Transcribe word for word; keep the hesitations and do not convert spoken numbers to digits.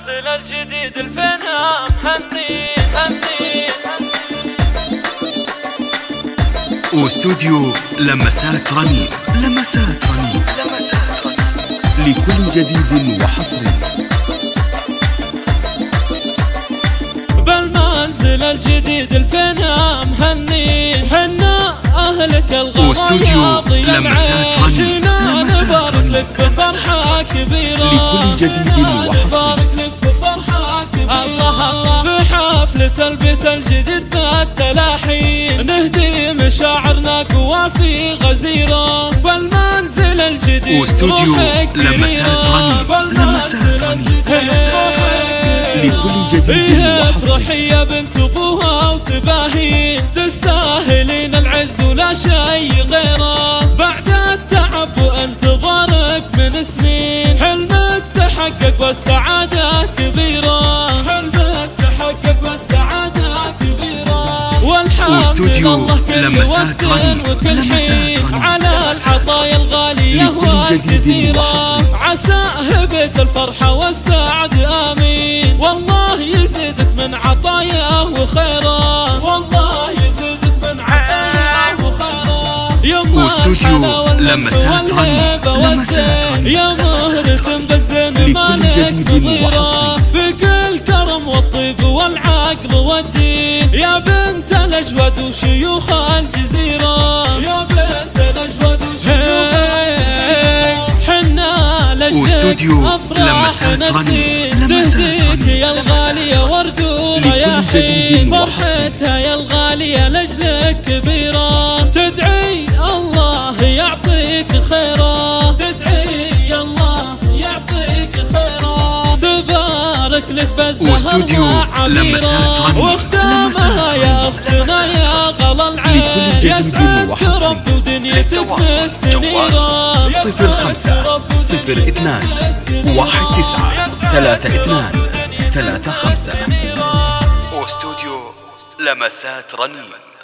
بالمنزل الجديد الفناء هني هني واستوديو لمسات رنين. لمسات رنين لمسات رنين لكل جديد وحصري. بالمنزل الجديد الفناء مهنين حنا أهلك الغالي. واستوديو لمسات رنين. نبارك لك بفرحة كبيرة لكل جديد وحصري. الله الله في حفلة البيت الجديد بالتلاحين نهدي مشاعرنا قوافي غزيرة. فالمنزل الجديد واستوديو لمسات رنين. لمسات رنين لكل جديد وحصري. افرحي يا بنت ابوها وتباهين تستاهلين العز ولا شيء غيره. بعد التعب وانتظارك من سنين حلمك تحقق والسعادة كبيرة. حلمك تحقق والسعادة كبيرة. والحمد لله كل وقت وكل حين على العطايا الغالية والكثيرة. عسى هبة الفرحة والسعد آمين. والله يزيدك من عطاياه وخيره. والله يزيدك من عطاياه وخيره. يما واستوديو لمسات رنين. لمسات رنين يا مهرة بالزين مالك نظيرة. في كل كرم والطيب والعقل والدين يا بنت الأجود وشيوخ الجزيرة. يا بنت الأجود وشيوخ الجزيرة. حنا لجلك لمسات رنين. تهديك يا الغالية ورد ورياحين. فرحتها يا الغالية لجلك كبيرة. تدعي الله يعطيك خيرا. تدعي الله يعطيك خيرا. تبارك لك بالزهر عبيرة. واختامها يا اختنا يا غلا العين. يسعدك رب ودنيتك مستنيرة. صفر خمسة صفر اثنان واحد تسعة ثلاثة اثنان ثلاثة خمسة. واستوديو لمسات رنين.